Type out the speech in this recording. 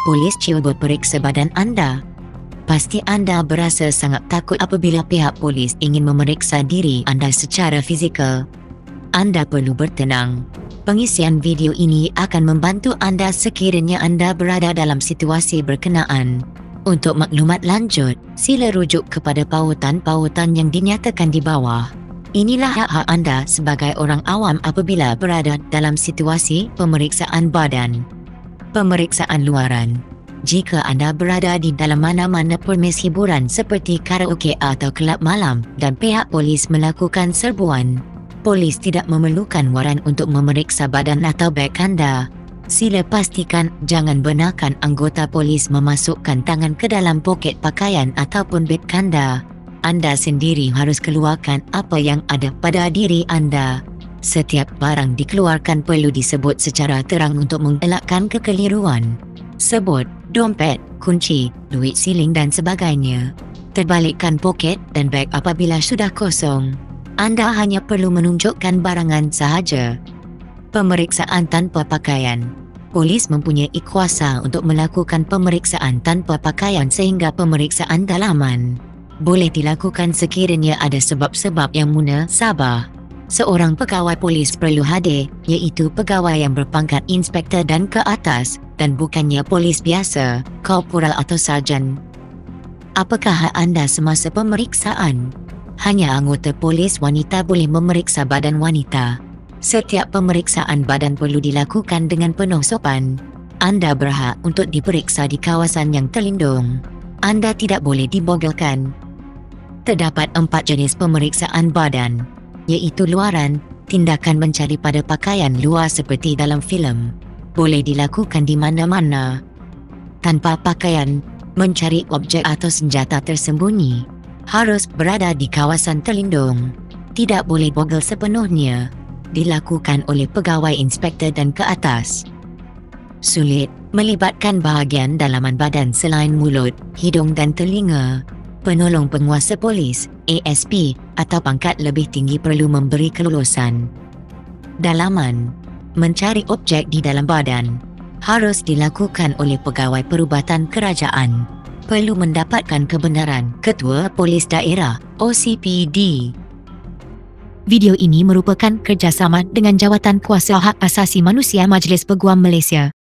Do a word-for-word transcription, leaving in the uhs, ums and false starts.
Polis cuba periksa badan anda. Pasti anda berasa sangat takut apabila pihak polis ingin memeriksa diri anda secara fizikal. Anda perlu bertenang. Pengisian video ini akan membantu anda sekiranya anda berada dalam situasi berkenaan. Untuk maklumat lanjut, sila rujuk kepada pautan-pautan yang dinyatakan di bawah. Inilah hak-hak anda sebagai orang awam apabila berada dalam situasi pemeriksaan badan. Pemeriksaan luaran. Jika anda berada di dalam mana-mana permis hiburan seperti karaoke atau kelab malam dan pihak polis melakukan serbuan, polis tidak memerlukan waran untuk memeriksa badan atau beg anda. Sila pastikan jangan benarkan anggota polis memasukkan tangan ke dalam poket pakaian ataupun beg anda. Anda sendiri harus keluarkan apa yang ada pada diri anda. Setiap barang dikeluarkan perlu disebut secara terang untuk mengelakkan kekeliruan. Sebut dompet, kunci, duit siling dan sebagainya. Terbalikkan poket dan beg apabila sudah kosong. Anda hanya perlu menunjukkan barangan sahaja. Pemeriksaan tanpa pakaian. Polis mempunyai kuasa untuk melakukan pemeriksaan tanpa pakaian sehingga pemeriksaan dalaman boleh dilakukan sekiranya ada sebab-sebab yang munasabah. Seorang pegawai polis perlu hadir, iaitu pegawai yang berpangkat inspektor dan ke atas, dan bukannya polis biasa, korporal atau sarjan. Apakah hak anda semasa pemeriksaan? Hanya anggota polis wanita boleh memeriksa badan wanita. Setiap pemeriksaan badan perlu dilakukan dengan penuh sopan. Anda berhak untuk diperiksa di kawasan yang terlindung. Anda tidak boleh dibogelkan. Terdapat empat jenis pemeriksaan badan, iaitu luaran, tindakan mencari pada pakaian luar seperti dalam filem. Boleh dilakukan di mana-mana. Tanpa pakaian, mencari objek atau senjata tersembunyi. Harus berada di kawasan terlindung. Tidak boleh bogel sepenuhnya. Dilakukan oleh pegawai inspektor dan ke atas. Sulit, melibatkan bahagian dalaman badan selain mulut, hidung dan telinga. Penolong penguasa polis, A S P, atau pangkat lebih tinggi perlu memberi kelulusan. Dalaman. Mencari objek di dalam badan. Harus dilakukan oleh pegawai perubatan kerajaan. Perlu mendapatkan kebenaran Ketua Polis Daerah, O C P D. Video ini merupakan kerjasama dengan Jawatan Kuasa Hak Asasi Manusia Majlis Peguam Malaysia.